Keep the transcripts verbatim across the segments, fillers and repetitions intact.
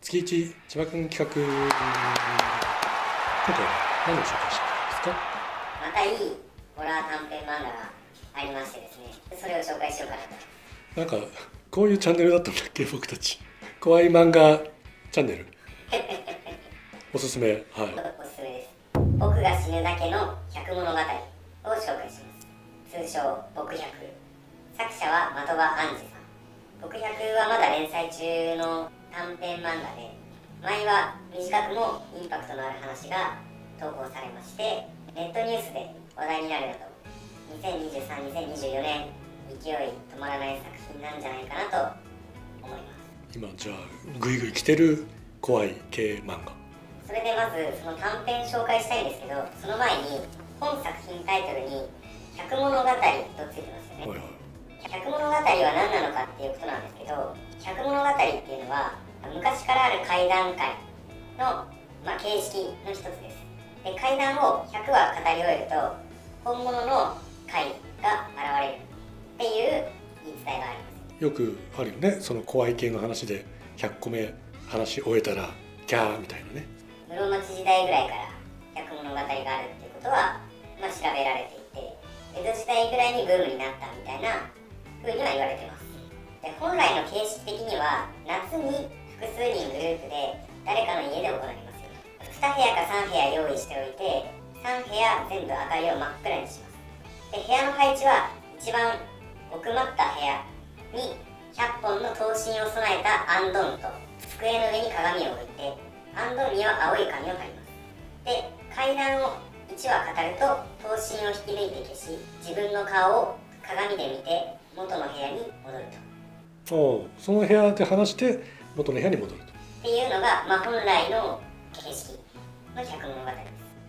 月一千葉くん企画、今回は何を紹介したんですか？ またいいホラー短編漫画がありましてですね、それを紹介しようかなと。 なんかこういうチャンネルだったんだっけ、僕たち。怖い漫画チャンネルおすすめ。はい、 おすすめです。僕が死ぬだけの百物語を紹介します。通称僕百。作者は的場杏司さん。僕百はまだ連載中の短編漫画で、前は短くもインパクトのある話が投稿されまして、ネットニュースで話題になるなど、にせんにじゅうさん、にせんにじゅうよねん勢い止まらない作品なんじゃないかなと思います。 今じゃあグイグイ来てる怖い系漫画。 それでまずその短編紹介したいんですけど、その前に本作品タイトルに百物語とついてますよね。はいはい、百物語は何なのかっていうことなんですけど、百物語っていうのは昔からある怪談会の、まあ、形式の一つです。で、怪談をひゃくわ語り終えると本物の怪が現れるっていう言い伝えがあります。 よくあるよね、その怖い系の話でひゃっこめ話し終えたらキャーみたいなね。 室町時代ぐらいから百物語があるっていうことは、まあ、調べられていて、江戸時代ぐらいにブームになったみたいな風には言われてます。で、本来の形式的には夏に複数人グループで誰かの家で行いますよ。にへやかさんへや用意しておいて、さんへや全部明かりを真っ暗にします。で、部屋の配置は一番奥まった部屋にひゃっぽんの刀身を備えたアンドンと机の上に鏡を置いて、アンドンには青い紙を貼ります。で、階段をいちわ語ると刀身を引き抜いて消し、自分の顔を鏡で見て元の部屋に戻ると。 おその部屋で話して元の部屋に戻ると。 っていうのが、まあ、本来の形式の百物語です。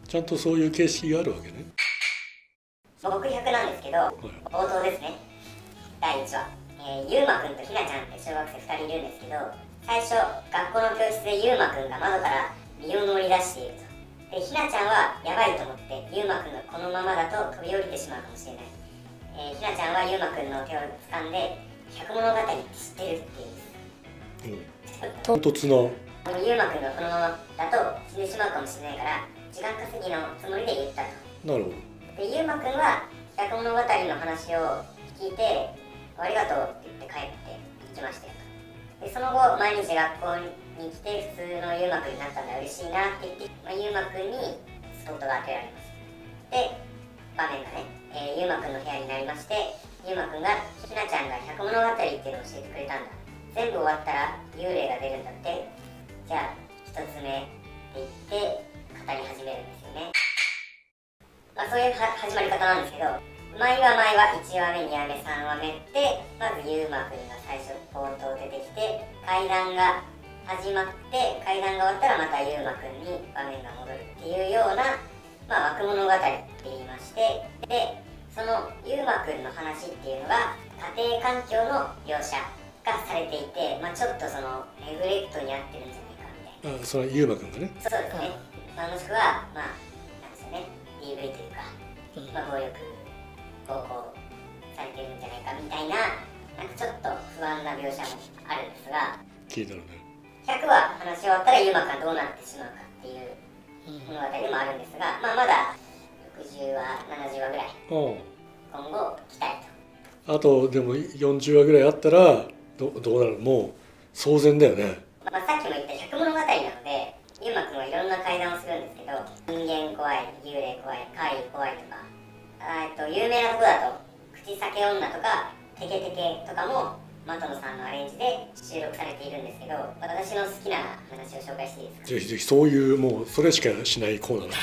ちゃんとそういう形式があるわけね。 僕百なんですけど、はい、冒頭ですね。だいいちわ、えー、ゆうまくんとひなちゃんって小学生ふたりいるんですけど、最初学校の教室でゆうまくんが窓から身を乗り出していると。で、ひなちゃんはやばいと思ってゆうまくんがこのままだと飛び降りてしまうかもしれない。えー、ひなちゃんはゆうまくんの手を掴んで百物語って知ってるって言うんです。うん、 唐突な。 ゆうまくんがこのままだと死んでしまうかもしれないから時間稼ぎのつもりで言ったと。 なるほど。 で、ゆうまくんは百物語の話を聞いてありがとうって言って帰って行きましたよと。で、その後毎日学校に来て普通のゆうまくんになったんだ、嬉しいなって言って、まあ、ゆうまくんにスポットが当てられます。で、場面がね、えー、ゆうまくんの部屋になりまして、ゆうまくんがひなちゃんが百物語っていうのを教えてくれたんだ、全部終わったら幽霊が出るんだって、じゃあ一つ目って言って語り始めるんですよね。まあ、そういうは始まり方なんですけど、毎話毎話いちわめにわめさんわめってまずゆうまくんが最初冒頭出てきて、階段が始まって階段が終わったらまたゆうまくんに場面が戻るっていうような、まあ、枠物語って言いまして、でそのゆうまくんの話っていうのが家庭環境の描写がされていて、まあ、ちょっとそのネグレクトに合ってるんじゃないかみたいな。 あ、それはゆうまくんがね。 そうですね、まあ、もしくはまあなんですよね、 ディーブイ というか、まあ、暴力暴行されてるんじゃないかみたいな、なんかちょっと不安な描写もあるんですが、 聞いたのね。 ひゃくわ話し終わったらゆうまくんがどうなってしまうかっていう物語でもあるんですが、まあ、まだろくじゅうわななじゅうわぐらい今後期待と。 あとでもよんじゅうわぐらいあったら ど, どうなる、もう騒然だよね。 まあ、さっきも言った百物語なので、ゆうまくんはいろんな怪談をするんですけど、人間怖い、幽霊怖い、怪異怖いとか、あと有名なとこだと口裂け女とかテケテケとかも的野さんのアレンジで収録されているんですけど、私の好きな話を紹介していいですか？ ぜひぜひ、そういうもうそれしかしないコーナーだ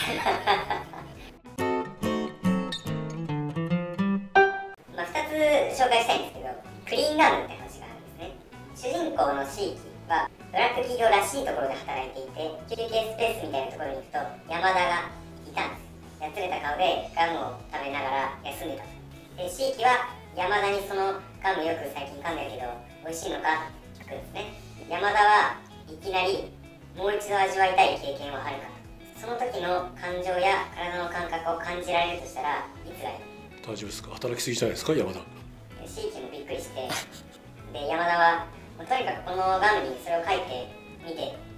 まあふたつ紹介したいんですけど、クリーンガムって話があるんですね。主人公のシーキはブラック企業らしいところで働いていて、休憩スペースみたいなところに行くと山田がいたんです。やつれた顔でガムを食べながら休んでたと。で、シーキは山田にそのガムよく最近噛んでるけど美味しいのか聞くんですね。山田はいきなりもう一度味わいたい経験はあるかと。その時の感情や体の感覚を感じられるとしたらいつがいい？ 大丈夫ですか？働きすぎじゃないですか、山田。 シーキもびっくりして、で山田はもうとにかくこのガムにそれを書いてみて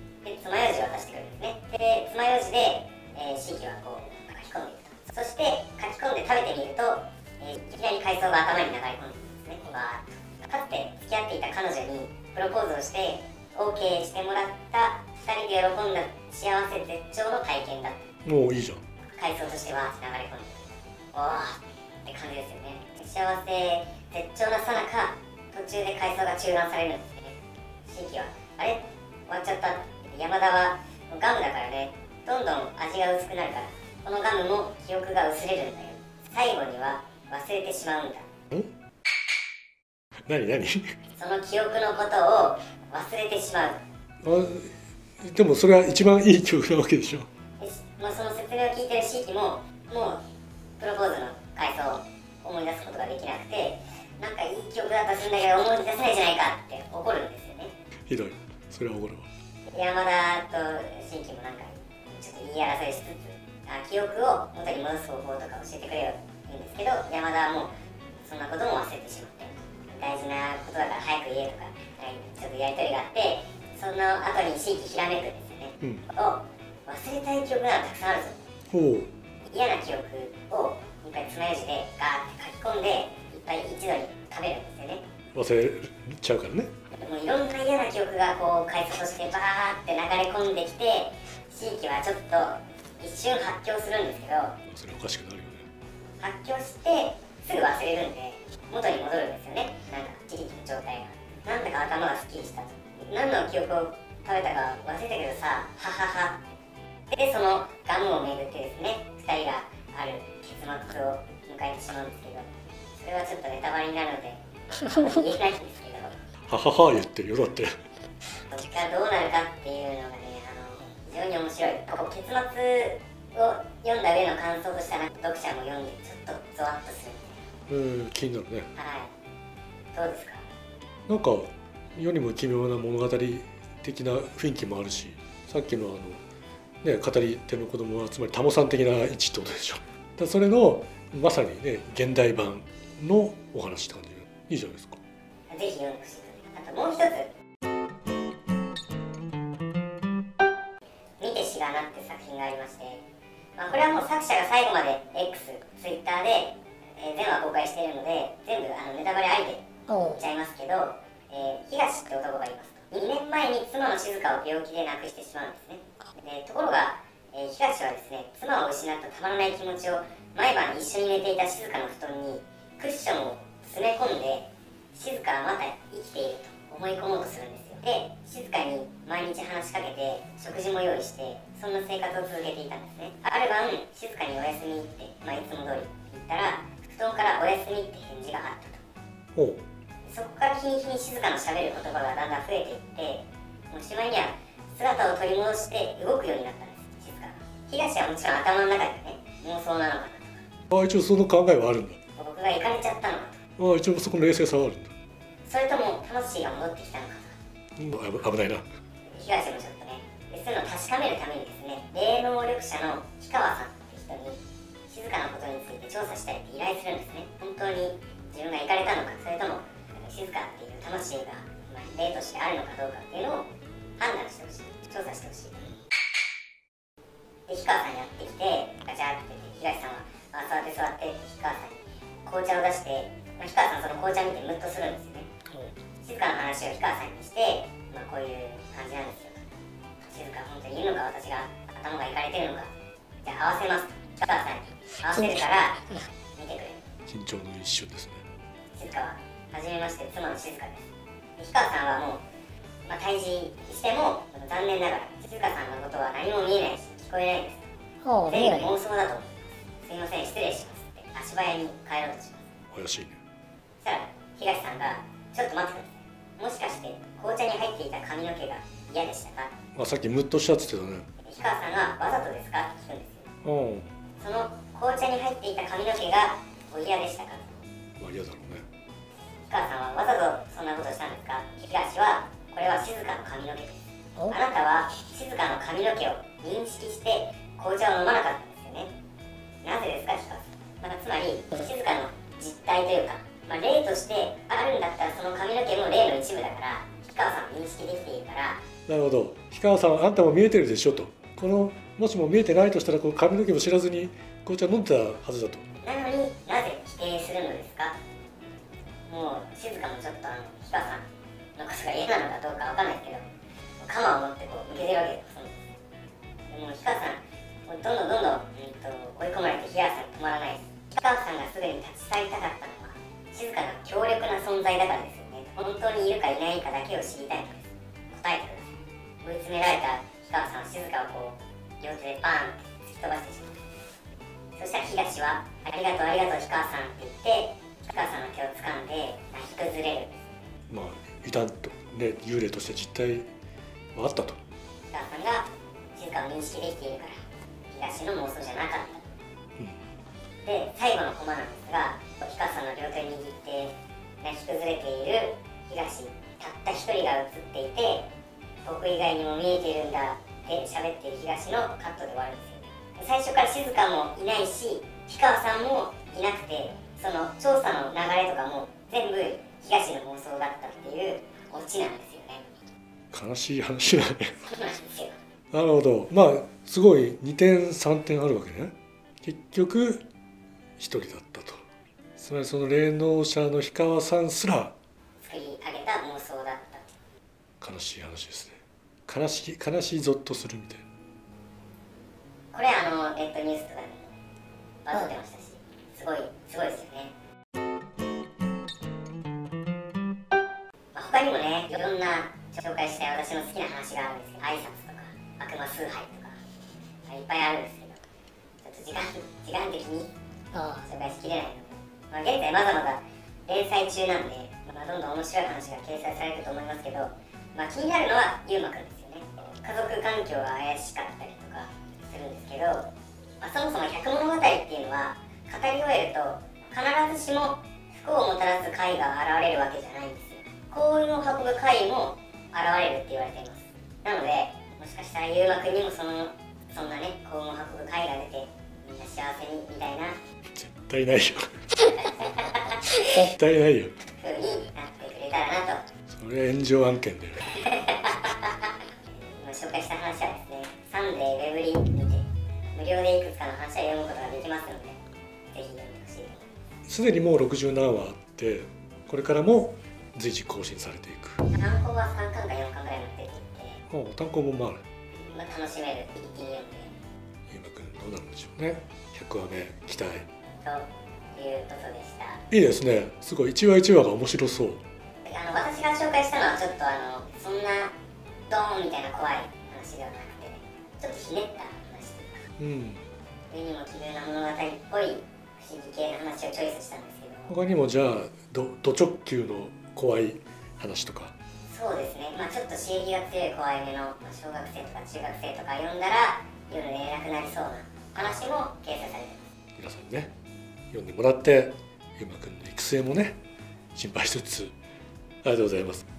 想が頭に流れ込んでるんですね。わーっとかつて付き合っていた彼女にプロポーズをして オーケー してもらったふたりで喜んだ幸せ絶頂の体験だった。 もういいじゃん。 回想としては流れ込んでおーって感じですよね。幸せ絶頂なさなか途中で回想が中断されるんですね。新規はあれ終わっちゃった。山田はガムだからね、どんどん味が薄くなるからこのガムも記憶が薄れるんだよ。最後には忘れてしまうんだ。 ん何何その記憶のことを忘れてしまう。 あでもそれは一番いい記憶なわけでしょ。 まあ、その説明を聞いてるシーキももうプロポーズの回想を思い出すことができなくて、なんかいい記憶だったりするんだけど思い出せないじゃないかって怒るんですよね。 ひどい。それは怒るわ。 山田とシーキもなんかちょっと言い争いしつつあ記憶を元に戻す方法とか教えてくれよって言うんですけど、山田はもうそんなことも忘れてしまって大事なことだから早く言えとかちょっとやり取りがあって、その後にシーキひらめくんですよね、うん、お忘れたい記憶ならたくさんあるぞ。嫌な記憶をいっぱい爪楊枝でガーって書き込んでいっぱい一度に食べるんですよね。 忘れちゃうからね。 もういろんな嫌な記憶がこう回想としてバーって流れ込んできて、地域はちょっと一瞬発狂するんですけど、 それおかしくなるよね。 発狂してすぐ忘れるんで元に戻るんですよね。なんか地域の状態がなんだか頭がすっきりしたと。何の記憶を食べたか忘れたけどさ、はははで、そのガムをめぐってですね、ふたりがある結末を迎えてしまうんですけど、それはちょっとネタバレになるので言えないんですけどははは言ってるよ。だって結果どうなるかっていうのがね、あの非常に面白い。こう結末を読んだ上の感想としたら読者も読んでちょっとゾワッとするみたいな。 うん、気になるね。 はい、どうですか。 なんか世にも奇妙な物語的な雰囲気もあるし、さっきのあのね、語り手の子供はつまりタモさん的な位置ってことでしょ。だそれのまさにね現代版のお話って感じでいいじゃないですか。 ぜひ読んでほしい。あともう一つ見てしがなって作品がありまして、まあ、これはもう作者が最後まで X、Twitter で、えー、全話公開しているので全部あのネタバレありで言っちゃいますけど、えー、東って男がいますと。にねんまえに妻の静香を病気で亡くしてしまうんですね。でところが、えー、東はですね、妻を失ったたまらない気持ちを毎晩一緒に寝ていた静香の布団にクッションを詰め込んで静香はまだ生きていると思い込もうとするんですよ。で静香に毎日話しかけて食事も用意してそんな生活を続けていたんですね。ある晩静かにおやすみって、まあ、いつも通り言ったら布団からおやすみって返事があったと。おそこから日に日に静かのしゃべる言葉がだんだん増えていって、もうしまいには姿を取り戻して動くようになったんです静香。東はもちろん頭の中でね妄想なのかなとか、 あ一応その考えはあるんだ。 僕が行かれちゃったのかと、あ一応そこの冷静さはあるんだ。 それとも魂が戻ってきたのかとか、 うん、危ないな。 東もちょっとね、そういうのを確かめるためにですね、霊能力者の氷川さんって人に静かなことについて調査したいって依頼するんですね。本当に自分が行かれたのか、それとも静かっていう魂が、まあ、霊としてあるのかどうかっていうのを判断してほしい、調査してほしい。で氷川さんに会ってきてガチャって言って、東さんは、あ、座って座ってって氷川さんに紅茶を出して、まあ、氷川さんその紅茶見てムッとするんですよね。静かな話を氷川さんにして、まあ、こういう感じなんですよ。静か本当にいるのか、私が頭がいかれてるのか、じゃあ合わせますと。氷川さんに合わせるから見てくれ。 緊張の一瞬ですね。 静かは初めまして妻の静香です。氷川さんはもう、まあ、退治しても残念ながら静香さんのことは何も見えないし聞こえないです。全部妄想だと思います。すいません失礼しますって足早に帰ろうとします。 怪しいね。 そしたら東さんがちょっと待ってください。もしかして紅茶に入っていた髪の毛が嫌でしたか。 あさっきムッとしたって言ってたね。 氷川さんがわざとですかって聞くんですよ。 うん。 その紅茶に入っていた髪の毛がお嫌でしたか。 まあ嫌だろうね。 氷川さんはわざとそんなことをしたんですか。東はこれは静かの髪の毛です。あなたは静かの髪の毛を認識して紅茶を飲まなかったんですよね。なぜですか氷川さん。まあ、つまり静かの実態というか、まあ、例としてあるんだったらその髪の毛も例の一部だから氷川さん認識できているから。なるほど。氷川さんあんたも見えてるでしょと。このもしも見えてないとしたらこう髪の毛も知らずに紅茶飲んでたはずだと。 なのになぜ否定するのですか。 氷川さんのことが嫌なのかどうかわかんないですけど、鎌を持ってこう向けてるわけですよ。でも氷川さんもうどんどんどんどん、えー、と追い込まれて氷川さん止まらないです。氷川さんがすぐに立ち去りたかったのは静かな強力な存在だからですよね。本当にいるかいないかだけを知りたいのです。答えてください。追い詰められた氷川さんは静かをこう両手でバーンって突き飛ばしてしまう。そしたら東はありがとうありがとう氷川さんって言って氷川さんの手を掴んで泣き崩れるんです。 まあいたんとね、幽霊として実態はあったと。 氷川さんが静かを認識できているから東の妄想じゃなかった、うん、で最後のコマなんですが、氷川さんの両手を握って泣き崩れている東たった一人が映っていて、僕以外にも見えてるんだって喋っている東のカットで終わるんですよ。最初から静かもいないし氷川さんもいなくて、その調査の流れとかも全部東の妄想だったっていうオチなんですよね。 悲しい話だね。 そうなんですよ。 なるほど。まあすごいにてんさんてんあるわけね。結局一人だったと。つまりその霊能者の氷川さんすら作り上げた妄想だった。 悲しい話ですね。悲しい悲しいゾッとするみたいな。 これあのネットニュースとかでもバズってましたし、すごいすごいですよね。まあ、他にもねいろんな紹介したい私の好きな話があるんですけど、挨拶とか悪魔崇拝とかいっぱいあるんですけど、ちょっと時間時間的に紹介しきれないので、まあ、現在まだまだ連載中なんで、まあ、どんどん面白い話が掲載されると思いますけど、まあ、気になるのはゆうまくんですよね。家族環境が怪しかったりとかするんですけど、まあ、そもそも百物語っていうのは語り終えると必ずしも不幸をもたらす怪が現れるわけじゃないんですよ。幸運を運ぶ怪も現れるって言われています。なのでもしかしたらゆうまくんにもそのそんなね幸運を運ぶ怪が出てみんな幸せにみたいな絶対ないよ絶対ないよ風になってくれたらなと。 それ炎上案件だよね今紹介した話はですね、サンデーウェブリーにて無料でいくつかの話を読むことができますので、ぜひ読んでほしいと思います。 すでにもうろくじゅうななわあって、これからも随時更新されていく。 単行はさんかんかよんかんぐらい載ってて、 お単行本もある。 まあ、楽しめる一気に読んで、 ゆうまくんどうなるんでしょうね。ひゃくわめ期待ということでした。 いいですね。すごい一話一話が面白そう。 あの私が紹介したのはちょっとあのそんなドーンみたいな怖い話ではなくて、ちょっとひねった話というか、 うん。 世にも奇妙な物語っぽい不思議系の話をチョイスしたんですけど、 他にもじゃあどド直球の怖い話とか。 そうですね、まあ、ちょっと刺激が強い怖い目の小学生とか中学生とか読んだら夜寝れなくなりそうな話も掲載されてます。 皆さんにね読んでもらって、ゆうまくんの育成もね心配しつつ、ありがとうございます。